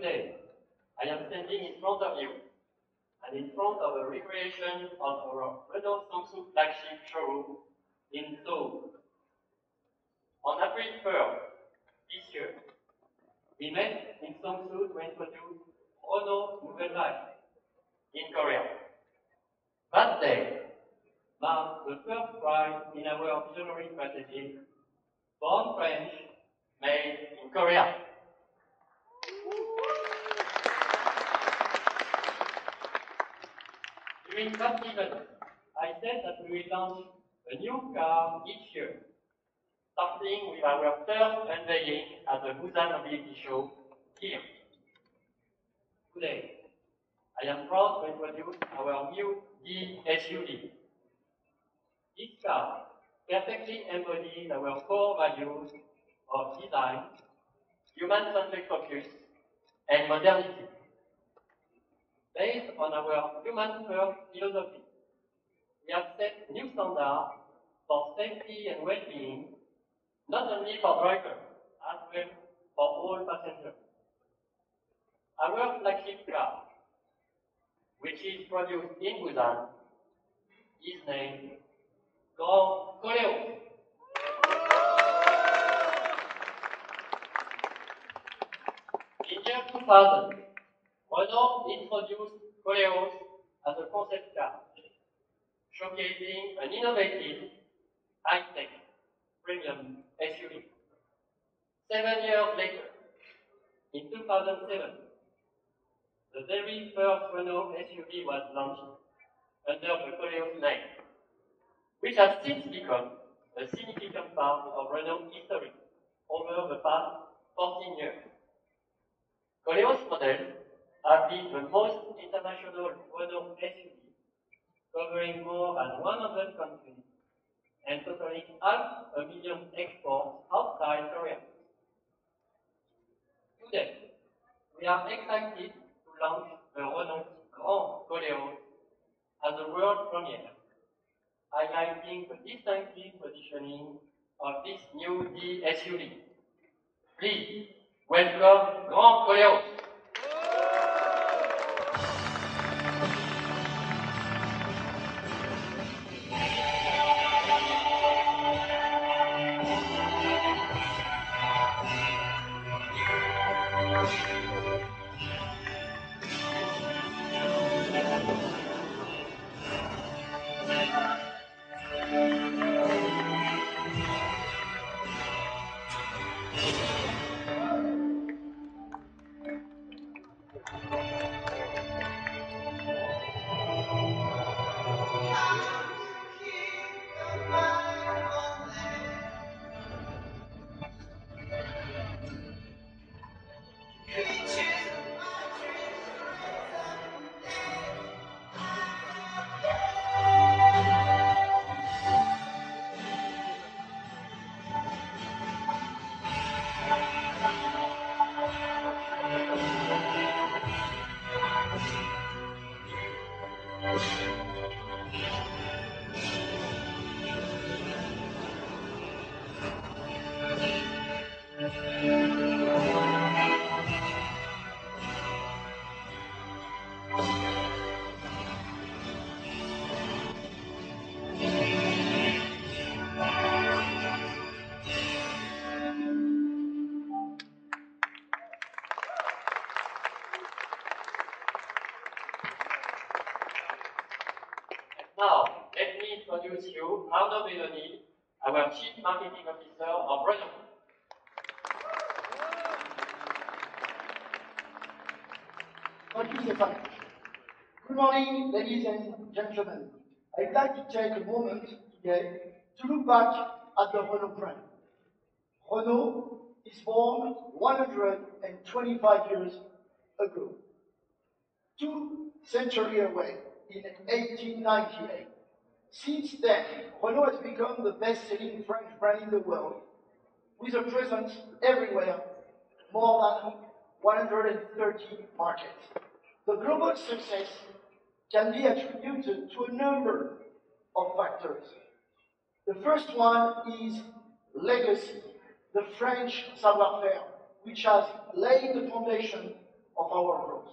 Today, I am standing in front of you and in front of the recreation of our Renault Seongsu flagship showroom in Seoul. On April 3rd this year, we met in Seongsu to introduce Renault Nouvelle Life in Korea. That day marked the first stride in our visionary strategy, Born French, Made in Korea. During that event, I said that we will launch a new car each year, starting with our first unveiling at the Busan Mobility Show here. Today, I am proud to introduce our new D-SUV. This car perfectly embodies our core values of design, human-centric focus, and modernity. Based on our human-first philosophy, we have set new standards for safety and well-being, not only for drivers, as well for all passengers. Our flagship car, which is produced in Busan, is named Grand Koleos. In year 2000, Renault introduced Koleos as a concept car, showcasing an innovative, high-tech, premium SUV. 7 years later, in 2007, the very first Renault SUV was launched under the Koleos name, which has since become a significant part of Renault history over the past 14 years. Koleos models have been the most international Renault SUV, covering more than 100 countries and totaling 500,000 exports outside Korea. Today, we are excited to launch the Renault Grand Koleos as a world premiere, highlighting the distinctive positioning of this new D-SUV. Please welcome Grand Koleos. Now, let me introduce you Arnaud Belloni, our Chief Marketing Officer of Renault. Thank you, Stéphane. Good morning, ladies and gentlemen. I'd like to take a moment today to look back at the Renault brand. Renault is born 125 years ago, 2 centuries away, in 1898. Since then, Renault has become the best-selling French brand in the world, with a presence everywhere, more than 130 markets. The global success can be attributed to a number of factors. The first one is legacy, the French savoir-faire, which has laid the foundation of our growth.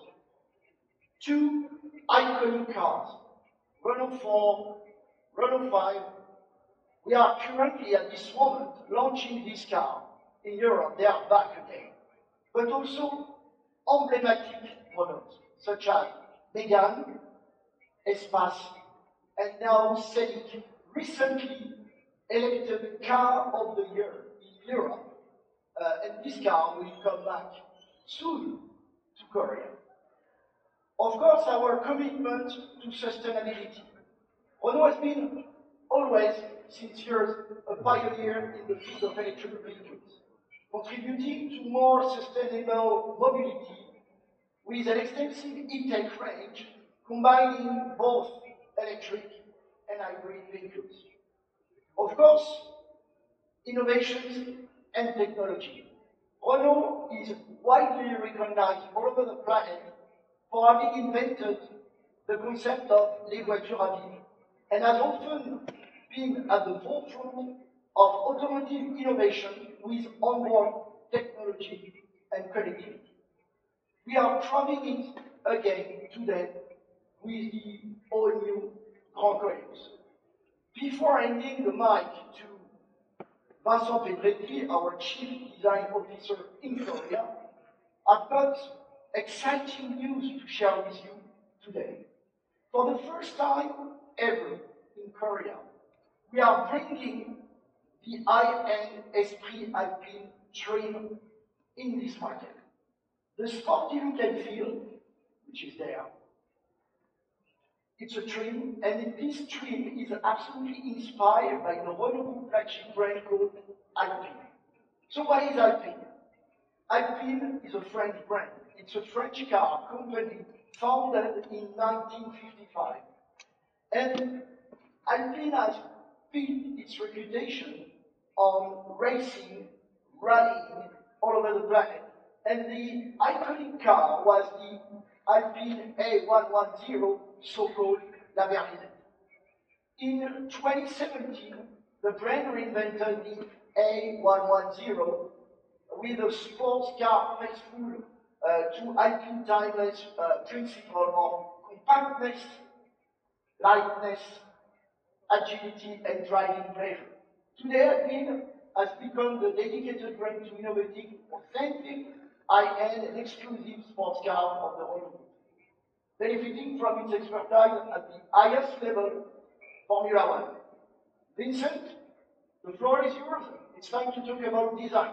Two iconic cars, Renault 4, Renault 5. We are currently at this moment launching this car in Europe. They are back again. But also emblematic models such as Megane, Espace, and now Scenic, recently elected Car of the Year in Europe. And this car will come back soon to Korea. Of course, our commitment to sustainability. Renault has been always, since years, a pioneer in the field of electric vehicles, contributing to more sustainable mobility with an extensive e-tech range, combining both electric and hybrid vehicles. Of course, innovations and technology. Renault is widely recognized all over the planet for having invented the concept of les voitures à vivre, and has often been at the forefront of automotive innovation with onboard technology and connectivity. We are trying it again today with the all-new Grand Koleos. Before handing the mic to Vincent Pedretti, our Chief Design Officer in Korea, I've got exciting news to share with you today. For the first time ever in Korea, we are bringing the high-end Esprit Alpine trim in this market. The sporty look and feel, which is there, it's a trim, and this trim is absolutely inspired by the Renault Group flagship brand called Alpine. So what is Alpine? Alpine is a French brand. It's a French car company founded in 1955. And Alpine has built its reputation on racing, rallying all over the planet. And the iconic car was the Alpine A110, so-called La Berlinette. In 2017, the brand reinvented the A110 with a sports car faithful to Alpine timeless principle of compactness, lightness, agility, and driving pleasure. Today, Alpine has become the dedicated brand to innovating authentic, high-end, and exclusive sports cars of the Renault Group, benefiting from its expertise at the highest level, Formula One. Vincent, the floor is yours. It's time to talk about design.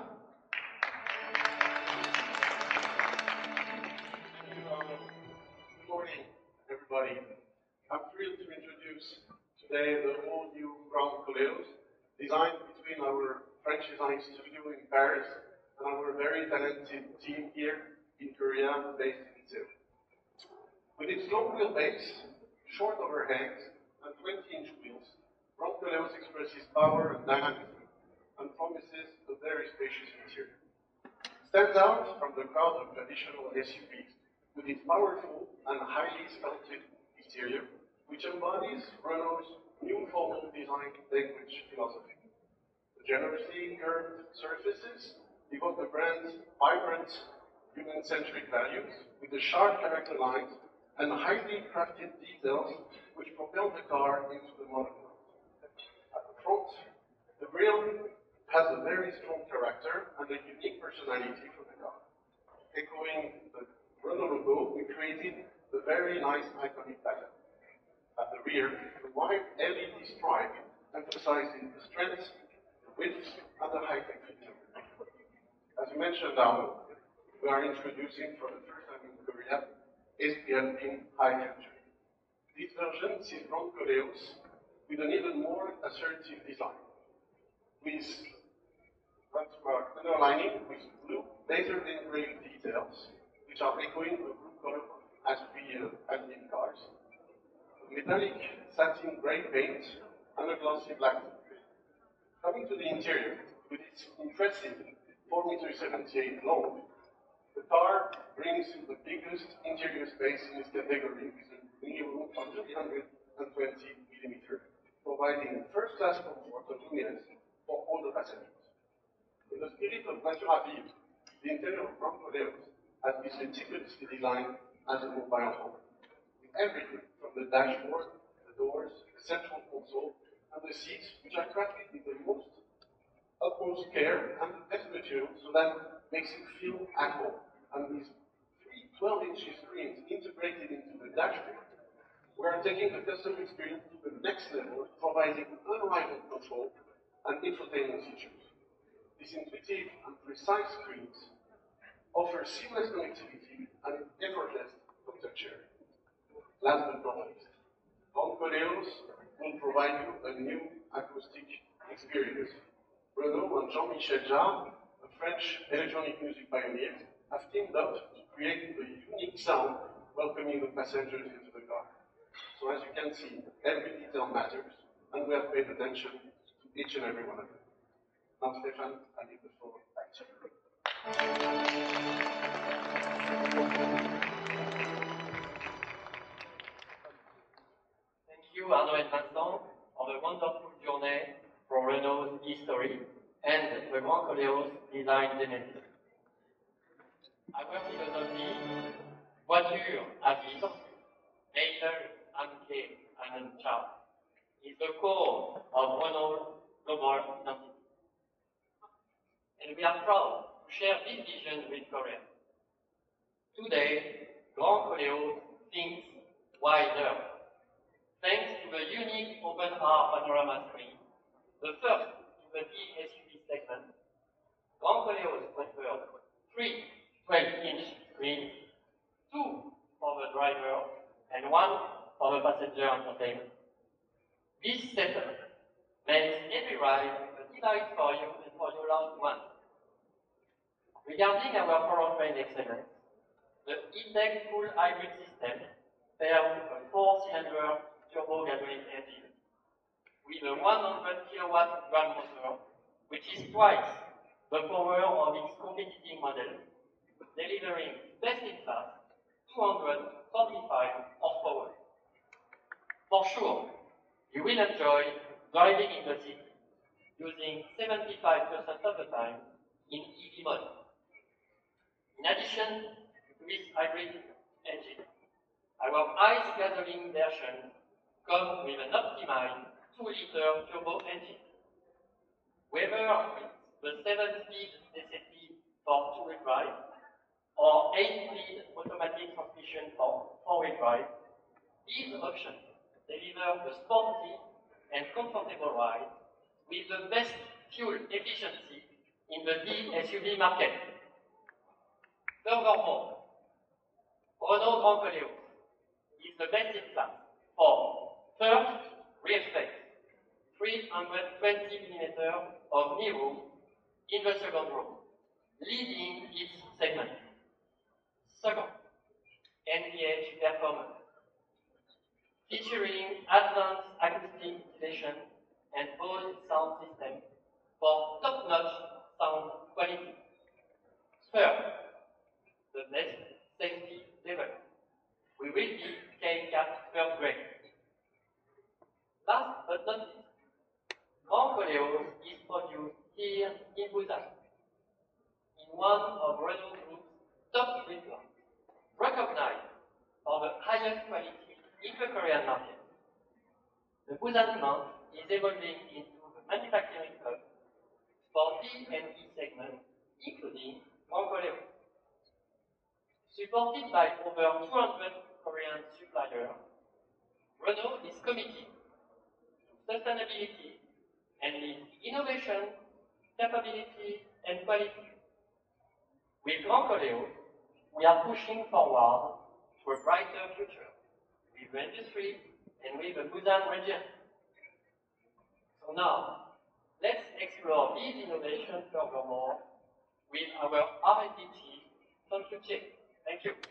Good morning, everybody. I'm thrilled to introduce today the all-new Grand Koleos, designed between our French design studio in Paris and our very talented team here in Korea, based in Seoul. With its long wheelbase, short overhangs, and 20-inch wheels, Grand Koleos expresses power and dynamism and promises a very spacious interior. Stands out from the crowd of traditional SUVs with its powerful and highly sculpted exterior, which embodies Renault's new formal design language philosophy. The generously curved surfaces evoke the brand's vibrant, human-centric values, with the sharp character lines and highly crafted details which propel the car into the modern world. At the front, the grille has a very strong character and a unique personality for the car. Echoing the Renault logo, we created the very nice iconic pattern. At the rear, the wide LED stripe emphasizing the strength, the width, and the high-tech feature. As you mentioned, Arnaud, we are introducing for the first time in Korea Esprit Alpine High Future. This version sees Grand Koleos with an even more assertive design, with underlining with blue laser engraved details, which are echoing the blue color as we Alpine cars. Metallic satin gray paint and a glossy black. Coming to the interior, with its impressive 4.78 m long, the car brings the biggest interior space in its category with a minimum of 320 mm, providing first-class comfort and roominess for all the passengers. In the spirit of voiture à vivre, the interior of Grand Koleos has been meticulously designed as a mobile home. Everything from the dashboard, the doors, the central console, and the seats, which are crafted with the most utmost care and the best material, so that makes you feel at home. And these three 12-inch screens integrated into the dashboard, we are taking the customer experience to the next level, providing unrivaled control and infotainment features. These intuitive and precise screens offer seamless connectivity and effortless contact sharing. Last but not least, Grand Koleos will provide you a new acoustic experience. Renaud and Jean-Michel Jarre, a French electronic music pioneer, have teamed up to create a unique sound welcoming the passengers into the car. So as you can see, every detail matters, and we have paid attention to each and every one of them. Now, Stefan, I leave the floor back to you. Thank you, Arnaud and Vincent, for the wonderful journey from Renault's history and the Grand Koleos design genesis. Our philosophy, voiture à vivre, vehicle amical and uncharged, is the core of Renault's global identity. And we are proud to share this vision with Korea. Today, Grand Koleos thinks wider. Thanks to the unique open-air panorama screen, the first in the D-SUV segment, Grand Koleos offers three 12-inch screens, two for the driver and one for the passenger entertainment. This setup makes every ride a delight for you and for your loved ones. Regarding our powertrain excellence, the E-Tech full hybrid system pairs a 4-cylinder turbo gasoline engine with a 100 kilowatt dual motor, which is twice the power of its competing model, delivering best-in-class 245 horsepower. For sure, you will enjoy driving in the city, using 75% of the time in EV mode. In addition to this hybrid engine, our ICE gasoline version comes with an optimized 2-liter turbo engine. Whether it's the 7-speed DCT for 2-wheel drive or 8-speed automatic transmission for 4-wheel drive, these options deliver a sporty and comfortable ride with the best fuel efficiency in the D-SUV market. Furthermore, Renault Grand Koleos is the best in class for first, rear space, 320mm of knee room in the second row, leading its segment. Second, NVH performance, featuring advanced acoustic insulation and Bose sound system for top-notch sound quality. Third, the best safety level. We will be K-CAP first grade. Last but not least, Grand Koleos is produced here in Busan, in one of Renault Group's top 3 plants, recognized for the highest quality in the Korean market. The Busan plant is evolving into the manufacturing hub for D and E segments, including Grand Koleos. Supported by over 200 Korean suppliers, Renault is committed to sustainability and leads innovation, capability, and quality. With Grand Koleos, we are pushing forward to a brighter future with the industry and with the Busan region. So now, let's explore these innovations furthermore with our R&D chief, Seon-Kyu Choi. Thank you.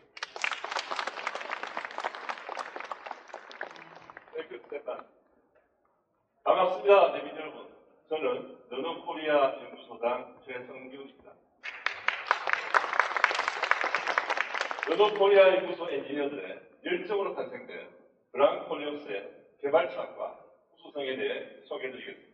Thank you, Stefan. 반갑습니다, 내빈 여러분. 저는 르노 코리아 연구소장 최성규입니다. 르노 코리아 연구소 엔지니어들의 열정으로 탄생된 그랑 콜리오스의 개발 차원과 우수성에 대해 소개해드리겠습니다.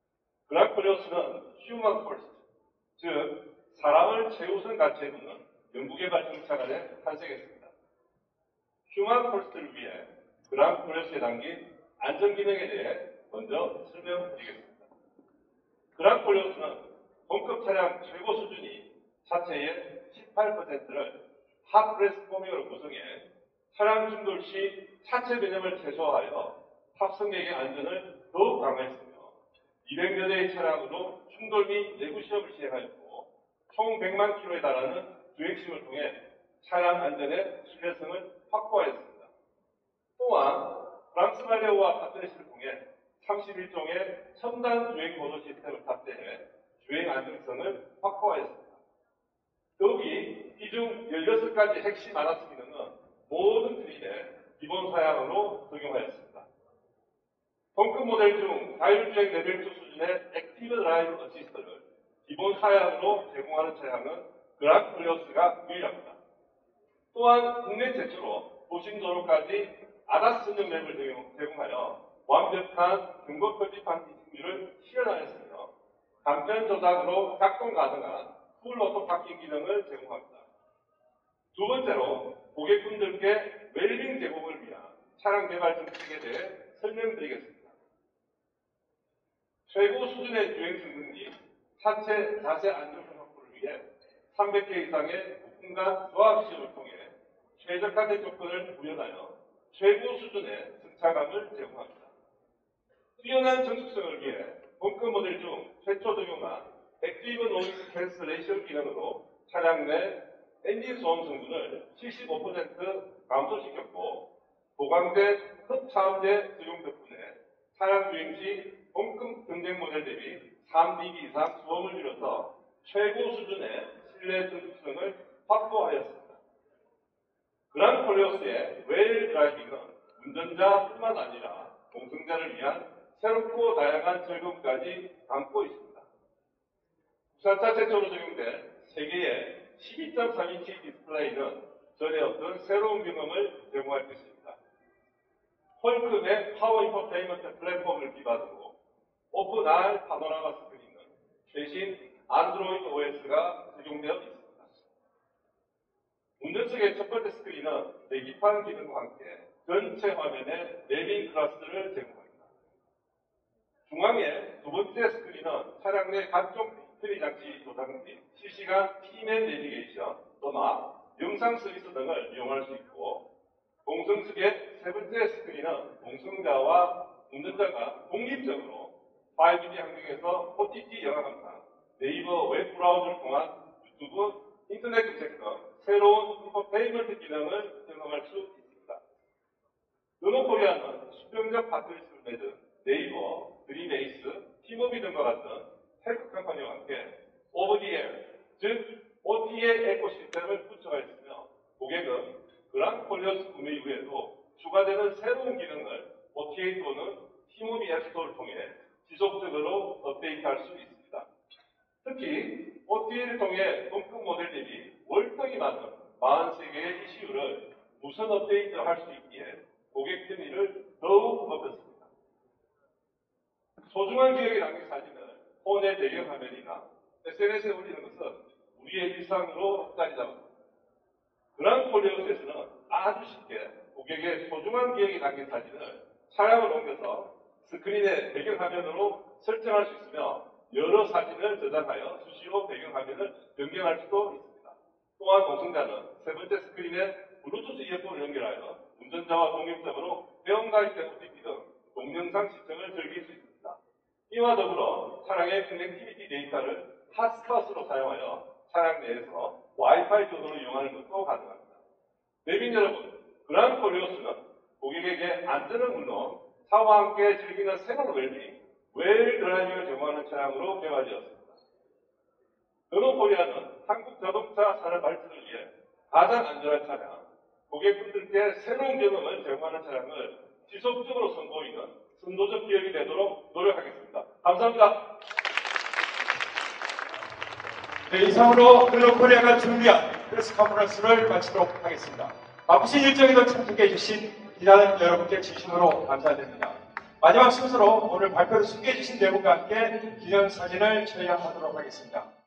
그랑 콜리오스는 휴먼 퍼스트, 즉 사람을 최우선 가치에 두는 연구개발 정착안에 탄생했습니다. 휴먼 퍼스트를 위해 그랑 콜리오스에 담긴 안전기능에 대해 먼저 설명드리겠습니다. 그랑 콜리오스는 본급 차량 최고 수준이 차체의 18%를 핫브레스 포밍으로 구성해 차량 충돌 시 차체 변형을 최소화하여 탑승객의 안전을 더욱 강화했으며 200여 대의 차량으로 충돌 및 내부 시험을 시행하였고 총 100만 킬로에 달하는 주행시험을 통해 차량 안전의 신뢰성을 확보하였습니다. 또한 프랑스 발레오와 파트너십을 통해 31종의 첨단 주행 보도 시스템을 탑재해 주행 안정성을 확보하였습니다. 더욱이 이 중 16가지 핵심 아다스 기능은 모든 트림에 기본 사양으로 적용하였습니다. 동급 모델 중 자율주행 레벨 2 수준의 액티브 드라이브 어시스트를 기본 사양으로 제공하는 차량은 그랑 콜리오스가 유일합니다. 또한 국내 최초로 도심도로까지 아다스 전용 맵을 제공하여 완벽한 경고 표지판 인증률을 실현하였으며 간편 조작으로 작동 가능한 풀 오토 파킹 기능을 제공합니다. 두 번째로 고객분들께 웰빙 제공을 위한 차량 개발 정책에 대해 설명드리겠습니다. 최고 수준의 주행 성능이 차체 자세 안정성 확보를 위해 300개 이상의 부품간 조합 시험을 통해 최적화된 조건을 구현하여 최고 수준의 승차감을 제공합니다. 뛰어난 정숙성을 위해 본급 모델 중 최초 적용한 액티브 노이즈 캔슬레이션 기능으로 차량 내 엔진 소음 성분을 75% 감소시켰고 보강된 흡차음제 적용 덕분에 차량 주행 시 본급 경쟁 모델 대비 3dB 이상 소음을 줄여서 최고 수준의 실내 정숙성을 확보하였습니다. 그랑 콜리오스의 웨일 드라이빙은 운전자뿐만 아니라 동승자를 위한 새롭고 다양한 즐거움까지 담고 있습니다. 국산차 최초로 적용된 세계의 12.3인치 디스플레이는 전에 없던 새로운 경험을 제공할 것입니다. 퀄컴의 파워 인포테인먼트 플랫폼을 기반으로 오픈 R 파노라마 스크린은 최신 안드로이드 OS가 적용되어 있습니다. 운전석의 첫 번째 스크린은 내기판 기능과 함께 전체 화면에 내빙 클러스를 제공합니다. 중앙의 두 번째 스크린은 차량 내 각종 배터리 장치 조작 및 실시간 T맨 내비게이션, 음악, 영상 서비스 등을 이용할 수 있고 동승석의 세 번째 스크린은 동승자와 운전자가 독립적으로 5G 환경에서 OTT 영화 감상, 네이버 웹 브라우저를 통한 유튜브, 인터넷 검색 등 새로운 인포테인먼트 기능을 경험할 수 있습니다. 르노코리아는 수평적 파트너십을 맺은 네이버, 드림에이스, 티모비 등과 같은 텔코 컴퍼니와 함께 오버디엘, 즉 OTA 에코시스템을 구축하였으며 고객은 그랑 콜리오스 구매 이후에도 추가되는 새로운 기능을 OTA 또는 티모비 앱스토어를 통해 지속적으로 업데이트할 수 있습니다. 특히 OTA를 통해 본급 모델 대비 월등히 많은 43개의 이슈를 무선 업데이트를 할 수 있기에 고객 편의를 더욱 높였습니다. 소중한 기억에 남긴 사진을 폰의 배경화면이나 SNS에 올리는 것은 우리의 일상으로 자리 잡았습니다. 그랑 콜리오스에서는 아주 쉽게 고객의 소중한 기억에 남긴 사진을 차량을 옮겨서 스크린의 배경화면으로 설정할 수 있으며 여러 사진을 저장하여 수시로 배경화면을 변경할 수도 있습니다. 또한 동승자는 세 번째 스크린에 블루투스 이어폰을 연결하여 운전자와 독립적으로 회원가입된 OTT 등 동영상 시청을 즐길 수 있습니다. 이와 더불어 차량의 커넥티비티 데이터를 핫스팟으로 사용하여 차량 내에서 와이파이 전원을 이용하는 것도 가능합니다. 내빈 여러분, 그랑 콜리오스는 고객에게 안전은 물론 차와 함께 즐기는 새로운 웰빙, 웰 드라이빙을 제공하는 차량으로 개발되었습니다. 르노코리아는 한국 자동차 산업 발전을 위해 가장 안전한 차량, 고객분들께 새로운 경험을 제공하는 차량을 지속적으로 선보이는 선도적 기업이 되도록 노력하겠습니다. 감사합니다. 네, 이상으로 르노코리아가 준비한 프레스 컨퍼런스를 마치도록 하겠습니다. 바쁘신 일정에도 참석해 주신 기자 여러분께 진심으로 감사드립니다. 마지막 순서로 오늘 발표를 소개해 주신 네 분과 함께 기념사진을 촬영하도록 하겠습니다.